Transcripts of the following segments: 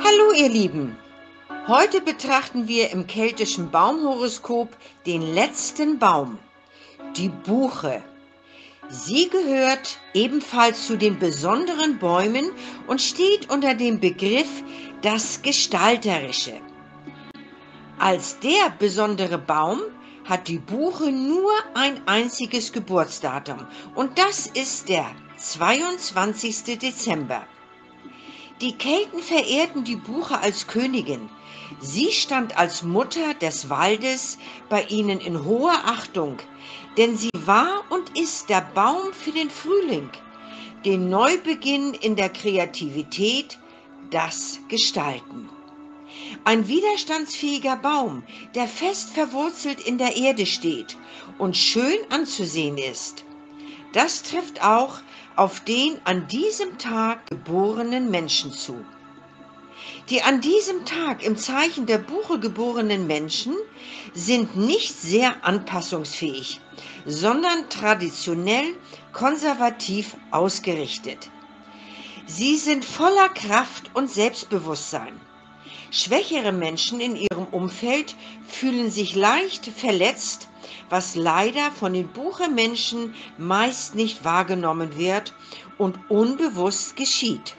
Hallo ihr Lieben, heute betrachten wir im keltischen Baumhoroskop den letzten Baum, die Buche. Sie gehört ebenfalls zu den besonderen Bäumen und steht unter dem Begriff das Gestalterische. Als der besondere Baum hat die Buche nur ein einziges Geburtsdatum und das ist der 22. Dezember. Die Kelten verehrten die Buche als Königin. Sie stand als Mutter des Waldes bei ihnen in hoher Achtung, denn sie war und ist der Baum für den Frühling, den Neubeginn in der Kreativität, das Gestalten. Ein widerstandsfähiger Baum, der fest verwurzelt in der Erde steht und schön anzusehen ist. Das trifft auch auf den an diesem Tag geborenen Menschen zu. Die an diesem Tag im Zeichen der Buche geborenen Menschen sind nicht sehr anpassungsfähig, sondern traditionell konservativ ausgerichtet. Sie sind voller Kraft und Selbstbewusstsein. Schwächere Menschen in ihrem Umfeld fühlen sich leicht verletzt, was leider von den Buche-Menschen meist nicht wahrgenommen wird und unbewusst geschieht.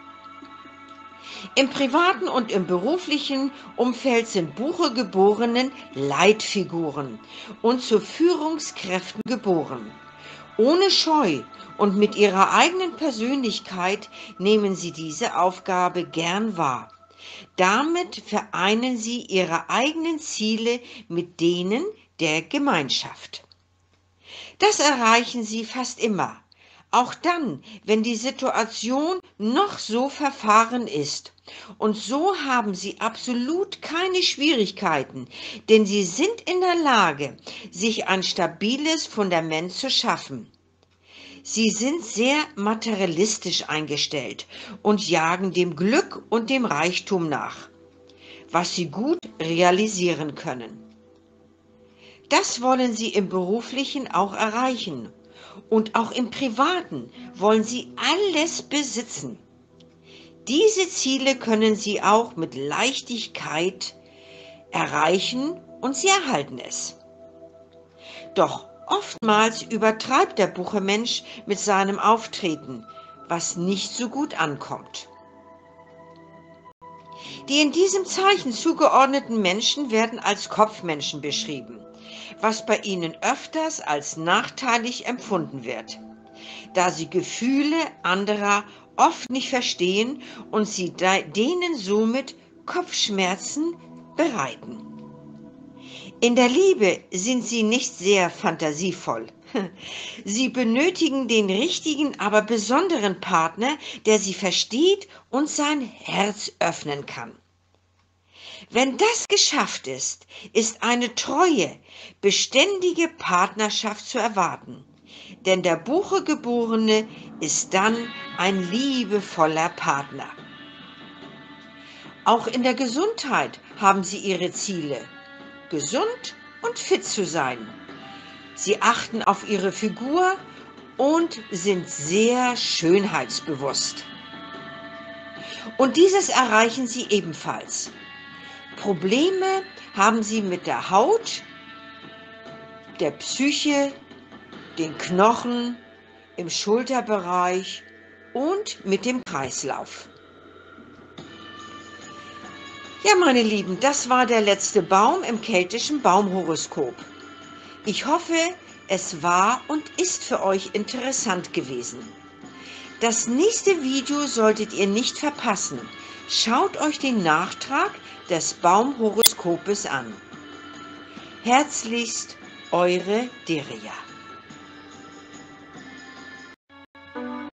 Im privaten und im beruflichen Umfeld sind Buche-Geborenen Leitfiguren und zu Führungskräften geboren. Ohne Scheu und mit ihrer eigenen Persönlichkeit nehmen sie diese Aufgabe gern wahr. Damit vereinen sie ihre eigenen Ziele mit denen der Gemeinschaft. Das erreichen sie fast immer, auch dann, wenn die Situation noch so verfahren ist. Und so haben sie absolut keine Schwierigkeiten, denn sie sind in der Lage, sich ein stabiles Fundament zu schaffen. Sie sind sehr materialistisch eingestellt und jagen dem Glück und dem Reichtum nach, was sie gut realisieren können. Das wollen sie im Beruflichen auch erreichen und auch im Privaten wollen sie alles besitzen. Diese Ziele können sie auch mit Leichtigkeit erreichen und sie erhalten es. Doch oftmals übertreibt der Buche-Mensch mit seinem Auftreten, was nicht so gut ankommt. Die in diesem Zeichen zugeordneten Menschen werden als Kopfmenschen beschrieben, was bei ihnen öfters als nachteilig empfunden wird, da sie Gefühle anderer oft nicht verstehen und sie denen somit Kopfschmerzen bereiten. In der Liebe sind sie nicht sehr fantasievoll. Sie benötigen den richtigen, aber besonderen Partner, der sie versteht und sein Herz öffnen kann. Wenn das geschafft ist, ist eine treue, beständige Partnerschaft zu erwarten. Denn der Buche-Geborene ist dann ein liebevoller Partner. Auch in der Gesundheit haben sie ihre Ziele, gesund und fit zu sein. Sie achten auf ihre Figur und sind sehr schönheitsbewusst. Und dieses erreichen sie ebenfalls. Probleme haben sie mit der Haut, der Psyche, den Knochen, im Schulterbereich und mit dem Kreislauf. Ja, meine Lieben, das war der letzte Baum im keltischen Baumhoroskop. Ich hoffe, es war und ist für euch interessant gewesen. Das nächste Video solltet ihr nicht verpassen. Schaut euch den Nachtrag des Baumhoroskopes an. Herzlichst, eure Deria.